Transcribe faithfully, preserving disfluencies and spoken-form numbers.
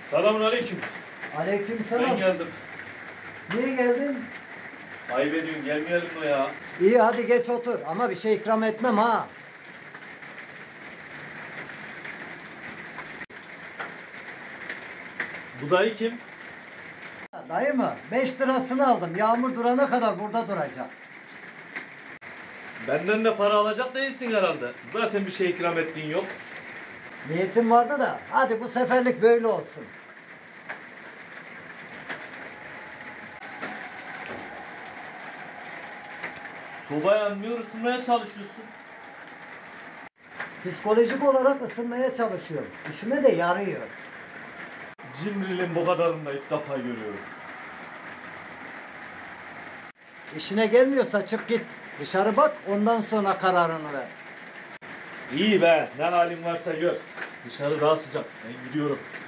Selamünaleyküm. Ben Aleykümselam. geldim. Niye geldin? Ayıp ediyorsun, gelmeyelim mi ya? İyi hadi geç otur ama bir şey ikram etmem ha. Bu dayı kim? Dayı mı? Beş lirasını aldım. Yağmur durana kadar burada duracak. Benden de para alacak değilsin herhalde. Zaten bir şey ikram ettiğin yok. Niyetim vardı da hadi bu seferlik böyle olsun. Soba yanmıyor, ısınmaya çalışıyorsun. Psikolojik olarak ısınmaya çalışıyorum. İşime de yarıyor. Cimriliğin bu kadarını da ilk defa görüyorum. İşine gelmiyorsa çık git. Dışarı bak ondan sonra kararını ver. İyi be, ne halin varsa gör. Dışarı daha sıcak, ben gidiyorum.